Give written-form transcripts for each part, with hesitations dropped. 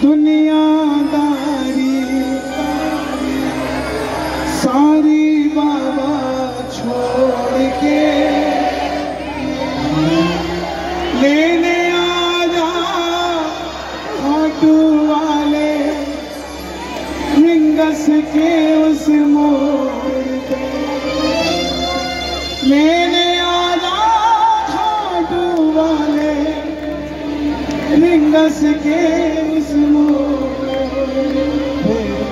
दुनियादारी सारी बाबा छोड़ के लेने आजा खाटू वाले रिंगस के उस मोड़ पे। लेने आजा खाटू वाले रिंगस के उस मोड़ पे।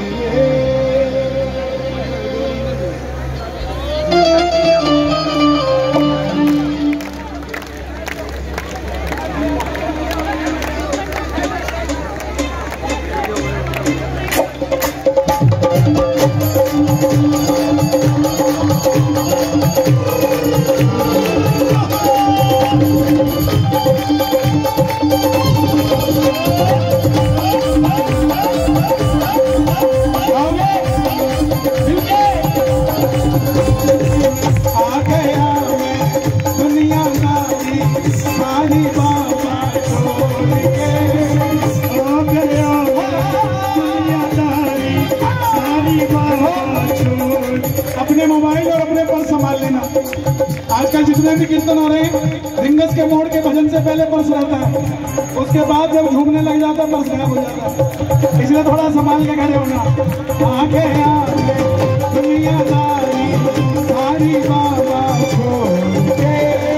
अपने मोबाइल और अपने पर्स संभाल लेना। आजकल जितने भी कीर्तन हो रहे हैं रिंगस के मोड़ के भजन से पहले पर्स रहता है, उसके बाद जब झूमने लग जाता है पर्स गायब हो जाता है, इसलिए थोड़ा संभाल के खड़े होना। आंखें आगे दुनियादारी सारी बाबा छोड़ के,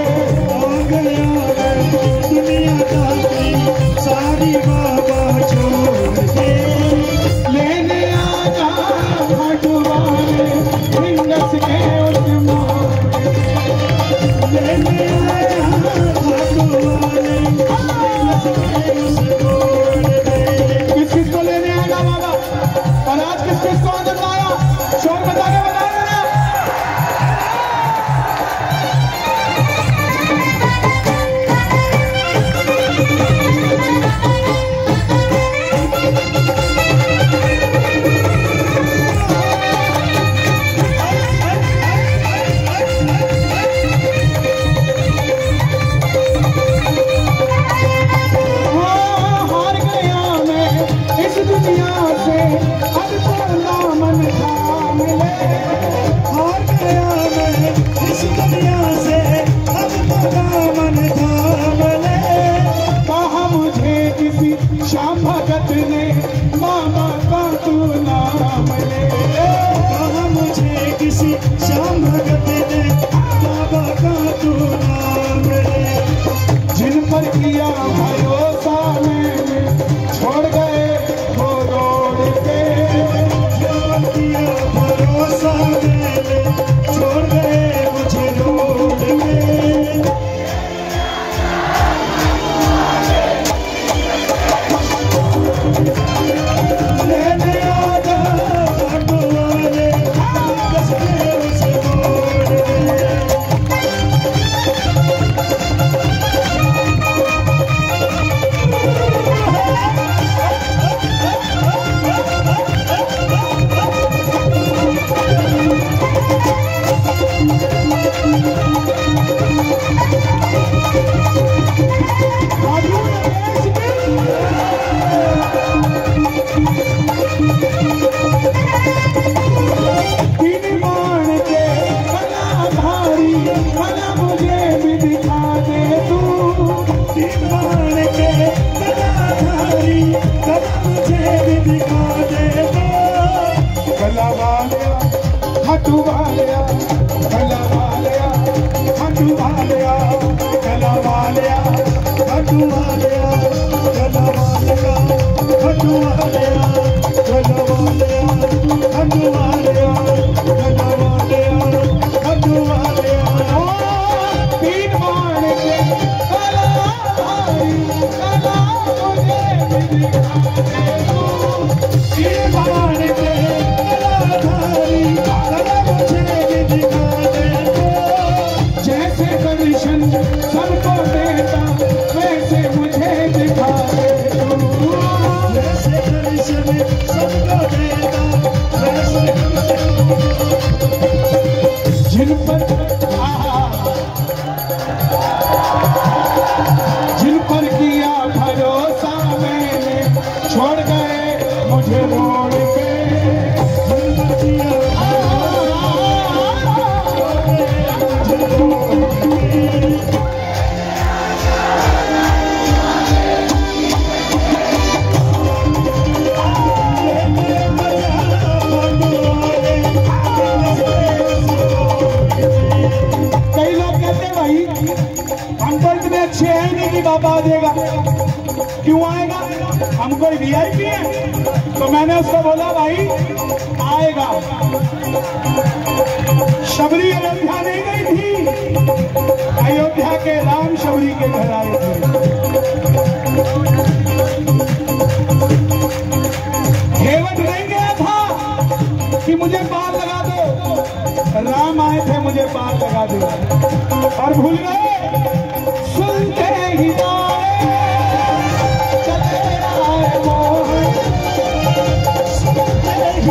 दुनियादारी सारी बाबा छोड़ के लेने आजा खाटू वाले रिंगस के उस मोड़ पे। लेने आजा खाटू वाले रिंगस के उस मोड़ पे। किस किस को लेने आएगा बाबा और आज किस किस को आनंद आया? शोर बता के बता देना। श्याम भगत ने बाबा का तू नाम ले, मुझे किसी श्याम भगत ने बाबा का तू नाम ले। जिन पर किया भरोसा मैंने छोड़ गए वो रोड पे, जिन पर किया भरोसा मैंने छोड़ गए मुझे रोड पे। लेने आजा खाटू वाले रिंगस के उस मोड़ पे। खाटू वालिया गला वालिया खाटू वालिया गला वालिया खाटू वालिया गला वालिया खाटू वालिया गला वालिया खाटू वालिया गला वालिया खाटू वालिया। तीन बाण के गला भारी गला मुझे भी दिखा दे तू। तीन बाण के गला भारी दर्शन सबको देता वैसे मुझे दिखा दे तू। वैसे दर्शन सबको देता वैसे जिन पर किया भरोसा मैंने छोड़ पापा आ जाएगा। क्यों आएगा? हम कोई वीआईपी है? तो मैंने उसको बोला भाई आएगा। शबरी अयोध्या नहीं गई थी, अयोध्या के राम शबरी के घर आए थे। हेवट नहीं गया था कि मुझे पार लगा दो, राम आए थे मुझे पार लगा दो। और भूल गए सुनते ही चले आए मोहन, सुनते ही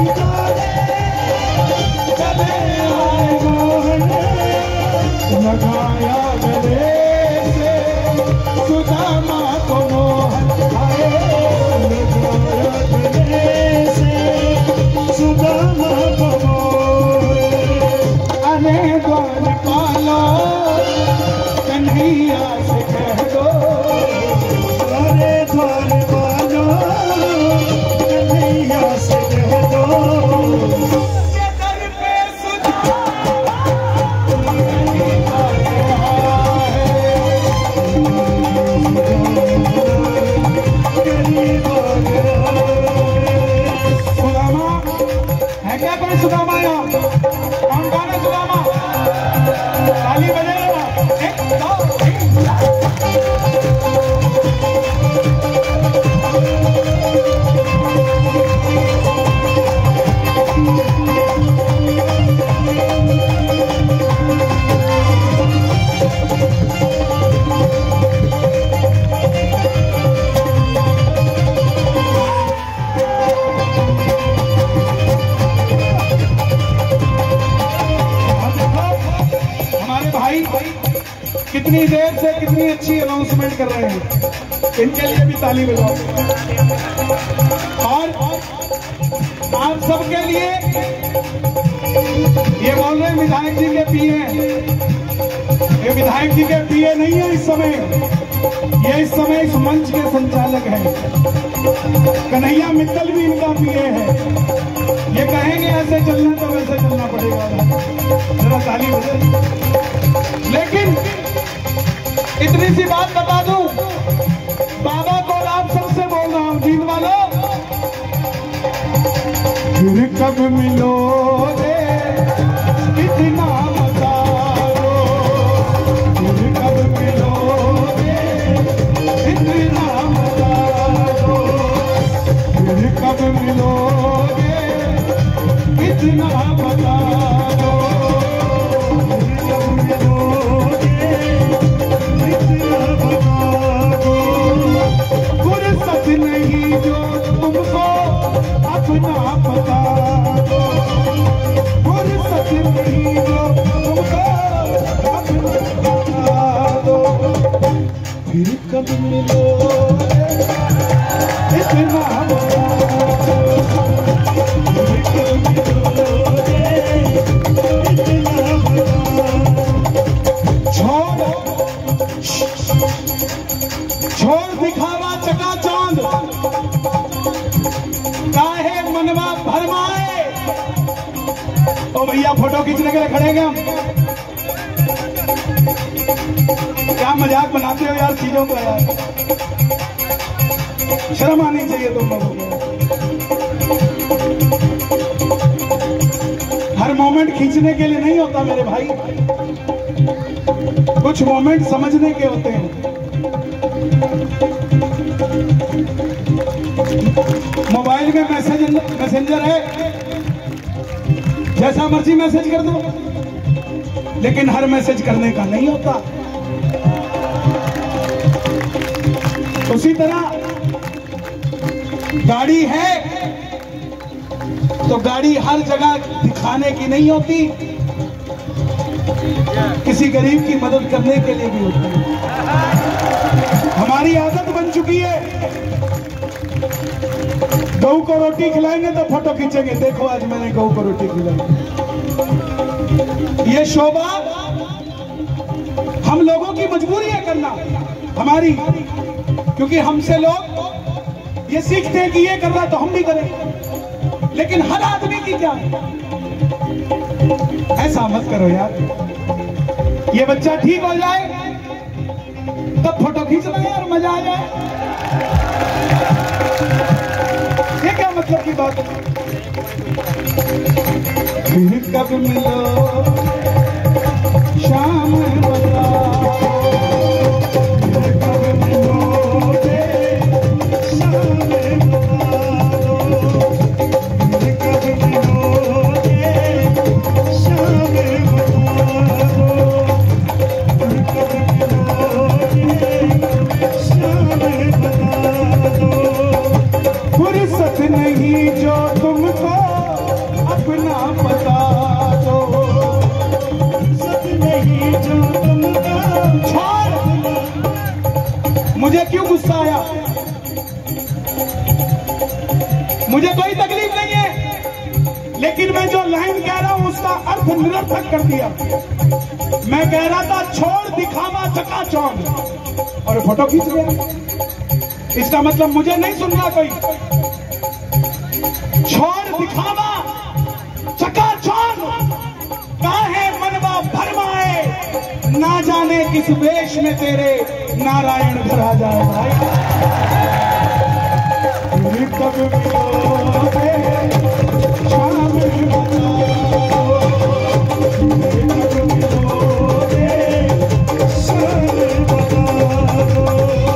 चले आए मोहन, लगाया गले से सुदामा को मोहन आए, लगाया गले से सुदामा को मोहन, अने द्वार पालो कन्हैया से कह दो, अरे द्वार पालो कन्हैया से कह दो, के दर पे सुदामा है क्या? कोई सुदामा आया? कौन कौन है सुदामा? ताली बजे लेना। 1 2 3 कितनी देर से कितनी अच्छी अनाउंसमेंट कर रहे हैं, इनके लिए भी ताली बजाओ। और आप सबके लिए ये बोल रहे हैं विधायक जी के पीए, ये विधायक जी के पीए नहीं है इस समय, ये इस समय इस मंच के संचालक हैं। कन्हैया मित्तल भी इनका पीए है। ये कहेंगे ऐसे चलना तो वैसे चलना पड़ेगा, जरा ताली बजे। लेकिन इतनी सी बात बता दूं, बाबा को आप सबसे बोल रहा हूं, जीत वालों फिर कब मिलोगे इतना बता दो, फिर कब मिलोगे इतना बता दो, फिर कब मिलोगे इतना बता दो, फिर कब मिलोगे इतना बता दो, फुर्सत नहीं जो तुमको अपना बता दो, फुर्सत नहीं जो तुमको अपना बता दो, फिर कब मिलोगे इतना बता दो, फिर कब मिलोगे इतना बता दो। छोड़ दिखावा चकाचौंध, काहे मनवा भरमाए। ओ भैया फोटो खींचने के लिए खड़े हैं हम, क्या मजाक बनाते हो यार चीजों का यार, शर्म आनी चाहिए तुम लोगों को। हर मोमेंट खींचने के लिए नहीं होता मेरे भाई, कुछ मोमेंट समझने के होते हैं। मोबाइल में मैसेंजर है, जैसा मर्जी मैसेज कर दो, लेकिन हर मैसेज करने का नहीं होता। उसी तरह गाड़ी है तो गाड़ी हर जगह दिखाने की नहीं होती, किसी गरीब की मदद करने के लिए भी होती है। हमारी आदत बन चुकी है, गऊ को रोटी खिलाएंगे तो फोटो खींचेंगे, देखो आज मैंने गऊ को रोटी खिलाई। ये शोभा हम लोगों की मजबूरी है करना, हमारी, क्योंकि हमसे लोग ये सीखते हैं कि ये कर रहा तो हम भी करें, लेकिन हर आदमी की क्या है? ऐसा मत करो यार। ये बच्चा ठीक हो जाए, तब फोटो खींचना यार, मजा आ जाए। ये क्या मतलब की बात है? कब मिलो शाम बताओ, कब मिलोगे शाम बताओ, कब मिलोगे शाम बताओ, कब मिलोगे शाम बताओ। फुर्सत नहीं जो तुमको अपना बता दो, फुर्सत नहीं जो तुमको छोड़। मुझे क्यों गुस्सा आया? मुझे कोई तकलीफ नहीं है, लेकिन मैं जो लाइन कह रहा हूं उसका अर्थ निरर्थक कर दिया। मैं कह रहा था छोड़ दिखावा चकाचौंध, और फोटो खींच गया। इसका मतलब मुझे नहीं सुन रहा कोई। छोड़ दिखावा चकाचौंध, काहे मनवा भरमाए, ना जाने किस वेश में तेरे नारायण घर आ जाए भाई। कब मिलोगे शाम बताओ, कब मिलोगे शाम बताओ।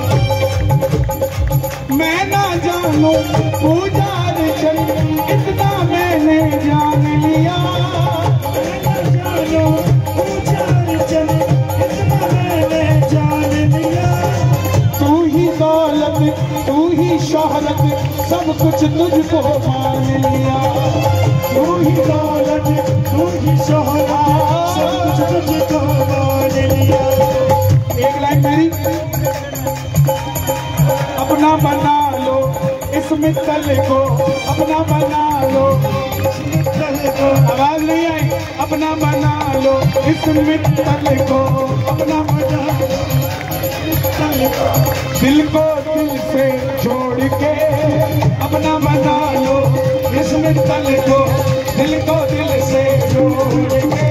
मैं ना जानू पूजा अर्चन, इतना मैंने जान लिया। मैं ना जानू पूजा अर्चन, इतना मैंने जान लिया। तू ही दौलत, तू ही शोहरत, सब कुछ तुझको मान लिया। तू ही दौलत, तू ही शोहरत, सब कुछ तुझको मान लिया। एक लाइन मेरी, अपना बना लो इस मित्तल को, अपना बना लो इस मित्तल को। आवाज नहीं आई? अपना बना लो इस मित्तल को, अपना बना लो मित्तल को। दिल को दिल से जोड़ के अपना बना लो इस मित्तल को, दिल को दिल से जोड़ के।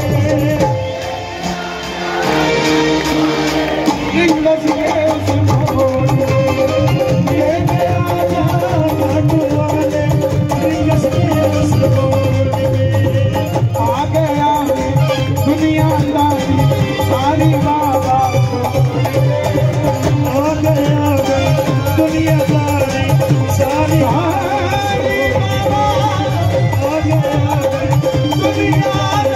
रिंगस के उस मोड़ लेने आजा वाले, रिंगस के उस मोड़ में आ गया दुनियादारी सारी बाबा। आ गया दुनियादारी सारी बाबा, आ गया दुनियादारी।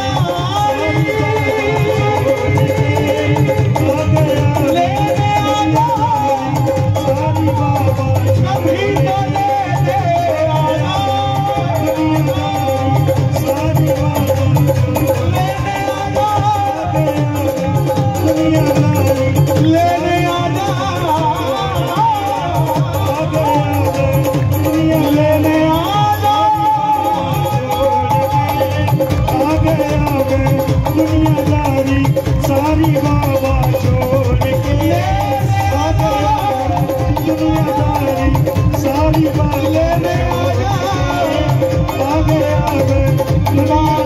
दुनियादारी सारी बाबा छोड़ के आ गया, दुनियादारी सारी बाबा लेने आ गया।